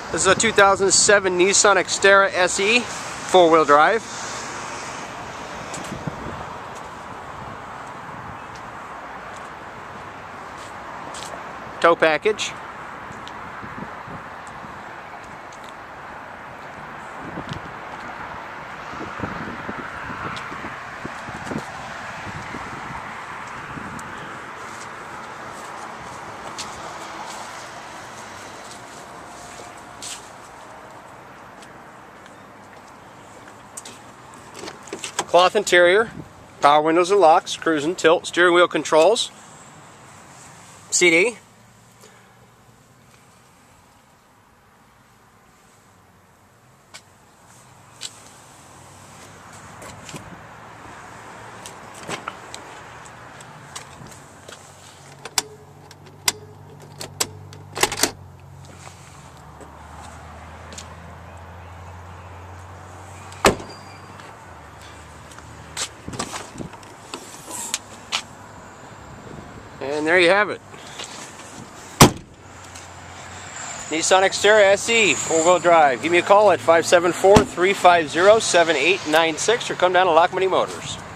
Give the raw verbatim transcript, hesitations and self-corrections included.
This is a two thousand seven Nissan XTerra S E, four-wheel drive. Tow package. Cloth interior, power windows and locks, cruise and tilt, steering wheel controls, C D, and there you have it. Nissan XTerra S E, four-wheel drive. Give me a call at five seven four, three five zero, seven eight nine six or come down to Lochmandy Motors.